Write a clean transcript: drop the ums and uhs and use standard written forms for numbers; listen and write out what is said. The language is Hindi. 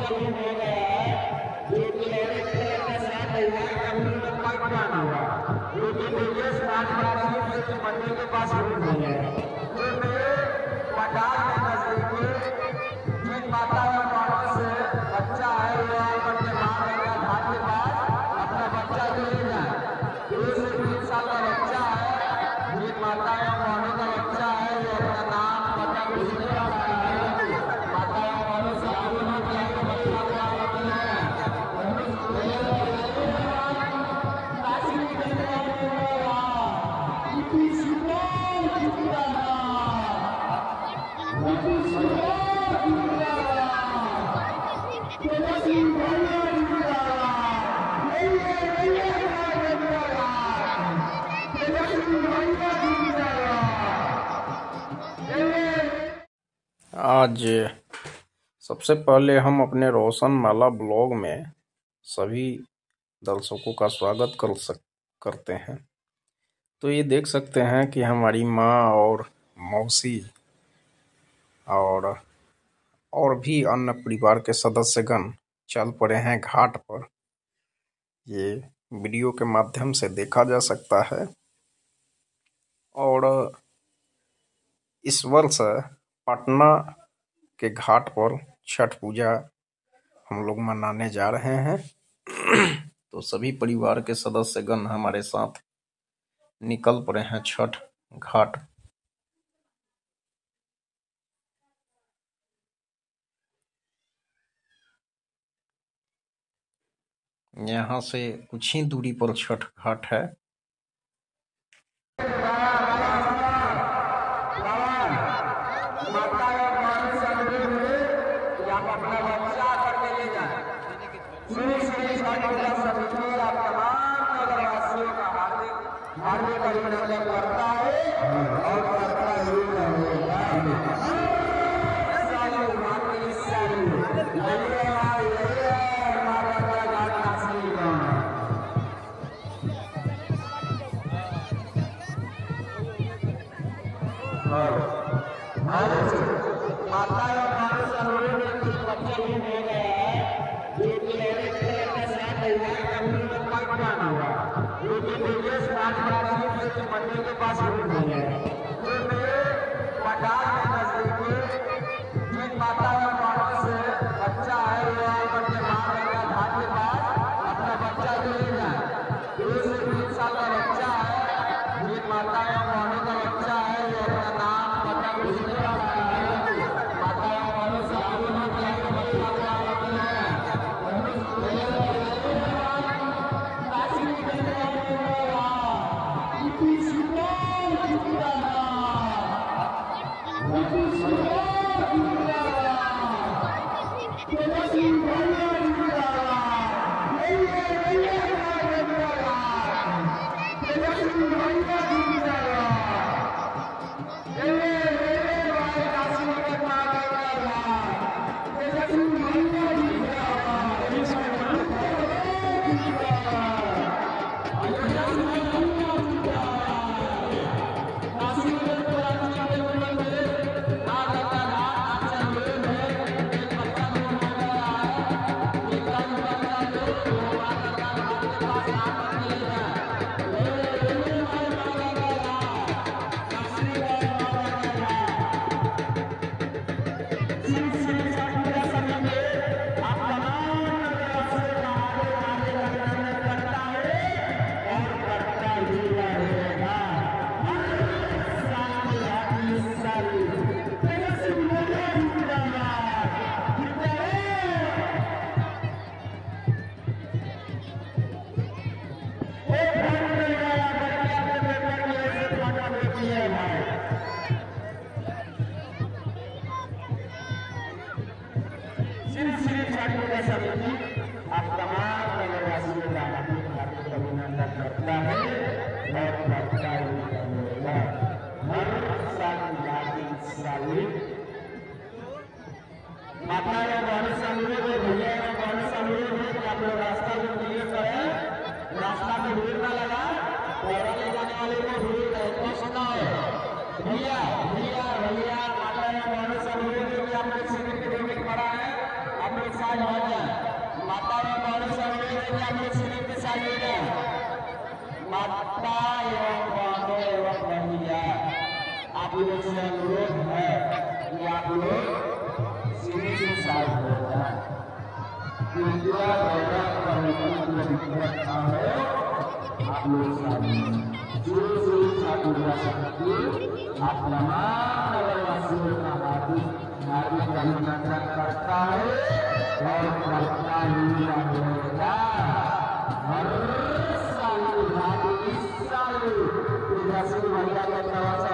मंदिर के पास नहीं है। पंडाल के नजदीक जिन माता और बाबा से बच्चा है वो आकर के माँ गंगा घाट के पास अपना बच्चा को ले जाए। 2 से 3 साल का बच्चा है, जिन माता या बहनों का बच्चा है वो अपना नाम पता पूछने माता या बहनों से आगे बढ़ जाएगा। बच्चा को आगे आज सबसे पहले हम अपने रोशन माला ब्लॉग में सभी दर्शकों का स्वागत करते हैं। तो ये देख सकते हैं कि हमारी माँ और मौसी और भी अन्य परिवार के सदस्यगण चल पड़े हैं घाट पर। ये वीडियो के माध्यम से देखा जा सकता है। और इस वर्ष पटना के घाट पर छठ पूजा हम लोग मनाने जा रहे हैं। तो सभी परिवार के सदस्यगण हमारे साथ निकल पड़े हैं छठ घाट। यहाँ से कुछ ही दूरी पर छठ घाट है। हार्दिक अभिनंदन करता है और करता जरूर माता और मानस अनुरोध में कुछ बच्चे भी हो गया है जो कि एक तरह का साथ है मंदिर के पास नहीं है। पंडाल के नजदीक जिन माता और बाबा से बच्चा है वो आकर के माँ गंगा घाट के पास अपना बच्चा को ले जाए। 2 से 3 साल का बच्चा है, जिन माता या बहनों का बच्चा है वो अपना नाम पता पूछने माता या बहनों से आगे बढ़ जाएगा। बच्चा को आगे आप तमाम नगरवासियों का हार्दिक अभिनंदन करता है और करता रहेगा। हर साल माता या बहनों से अनुरोध है, भैया या बहनों से अनुरोध है कि आप लोग रास्ता जो क्लियर करें, रास्ता में भीड़ ना लगा, पैदल ले जाने वाले को भीड़ कष्ट ना हो। भैया भैया भैया माता या बहनों से अनुरोध है कि आप लोग सीधे के पड़ा है, आप लोग साथ हो जाए। माता एवं बड़ों से अनुरोध है कि आप लोग सीढ़ी के साथ हो जाए। माता एवं बड़ों एवं भैया आप लोग से अनुरोध है कि आप लोग सीढ़ी के साथ हो जाए। कृपया दौरा आप लोग जो छात्र आप तमाम नगरवासियों का हार्दिक अभिनंदन करता है और करता ही रहेगा। हर साल इस साल महिला के